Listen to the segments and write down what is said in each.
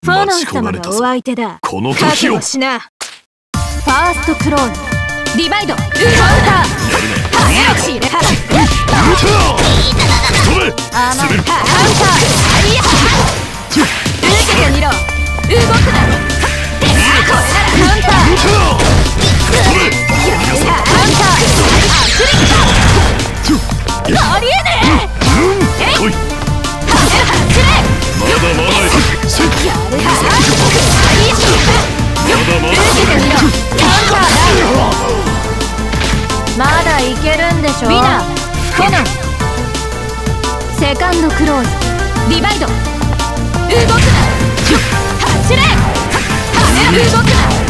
炎様がお相手だ。 この覚時を悟しな。ファーストクローズリバイドカウンター早くし入れは甘いカウンター受けてみろ。動くな。これならカウンターありえねえ。 来い。まだまだまだいけるんでしょ。ウィナーコナンセカンドクローズリバイド動くな。走れ動くな。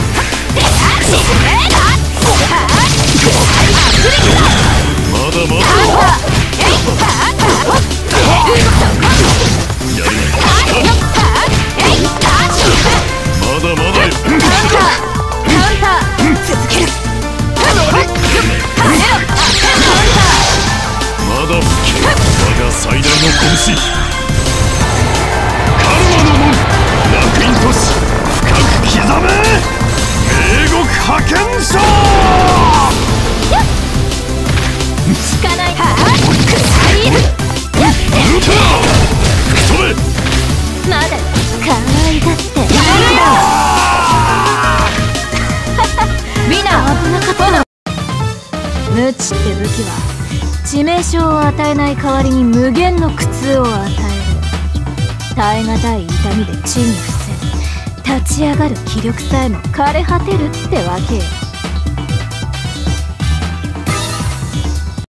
まだまだ最大の拳カルマの門楽園都市深く刻め冥獄派遣者つかないはまだ可愛がってウィナー危なかったな。無知って武器は致命傷を与えない代わりに無限の苦痛を与える。耐え難い痛みで地に伏せ立ち上がる気力さえも枯れ果てるってわけよ。